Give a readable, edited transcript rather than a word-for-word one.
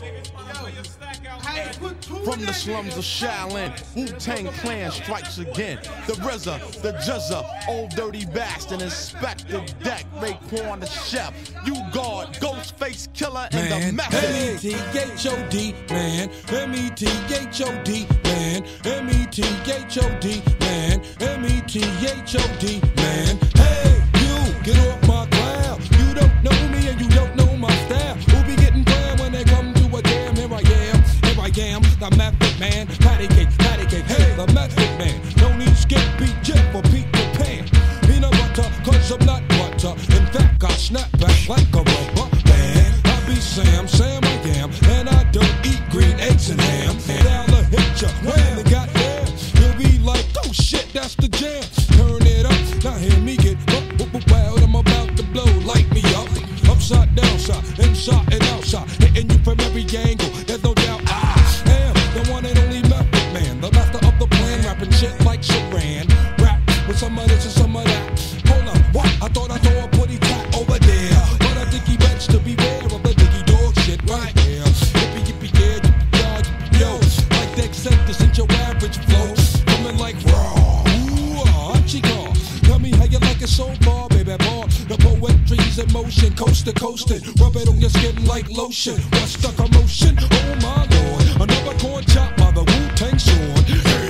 From the slums of Shaolin, Wu-Tang Clan strikes again. The RZA, the Jizza, Old Dirty Bastard, Inspector Deck, Raekwon the Chef, U-Guard, Ghostface Killer, and the Method. M-E-T-H-O-D, man. M-E-T-H-O-D, man. M-E-T-H-O-D, man. M-E-T-H-O-D, man. Hey, you, get off my cloud. You don't know me and you don't know my style. Who be getting planned when they come to a jam? Here I am, the Method Man. Patty cake, hey, the Method Man. No need skip, beat jet for Peter Pan. Peanut butter, cause I'm not butter. In fact, I snap back like a rubber man. I be Sam I am, and I don't eat green eggs and ham. That'll hit ya when they got there. You'll be like, oh shit, that's the jam. Turn it up, now hear me get wild. I'm about to blow, light me up. Upside, downside, inside and outside. Hitting you from every angle, there's no doubt. I am the one and only Method Man, the master of the plan, rapping shit like Saran. Rap with some of this and some of that. Hold up, what? I thought I saw a putty cat over there, but I think he bets to beware of the diggy dog shit right here. Yippee, yeah, yippee, yo, like the acceptance ain't your average flow. Coming like raw, ooh, Chico. Tell me how you like it so far, baby boy. The poetry's in motion, coast to coastin'. Rub it on your skin like lotion. What's the commotion? Oh my lord, another corn chop by the Wu-Tang sword.